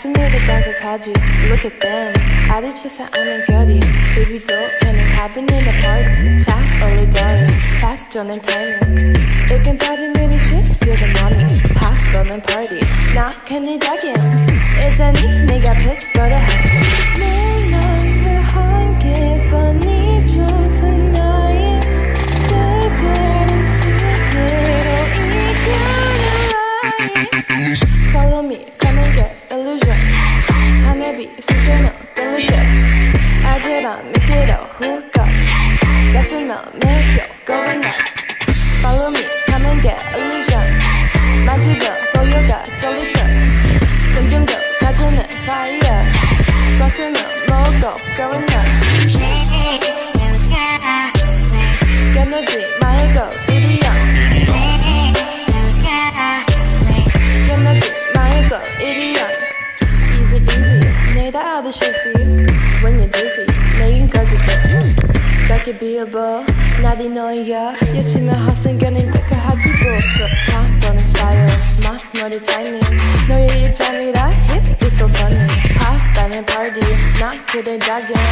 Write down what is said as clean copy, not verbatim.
가슴을 자극하지. Look at them. 아리치사 않은 결이. Baby doll and it happen in the party. Chat only dying. 작전은 timing. It can party really shit. You're the money. Hot running party. 나 괜히 다긴. 예전이 네가 pitch보다 하지. 내 한 개뿐이 좀 tonight. 그대는 secret로 이겨라. Follow me, come and get illusion. 하늘비 숨겨놓은 delicious. 아찔한 미끼로 hook up. 가슴을 내겨 going up. Follow me, come and get illusion. 만지며 보여가 delicious. 점점 더 가지는 fire. 가슴을 먹고 going up. 견디지 말고 이리야. 견디지 말고 이리야. Easy easy 내다 알다시피 When you're dizzy 내인까지 짧게 비어봐 날이 너야 예수면 헛생겨낸 택하지도 없어 다 보는 style 막 너의 타이밍 너의 입장이라 hip is so funny 핫 가는 party 나 그대 자긴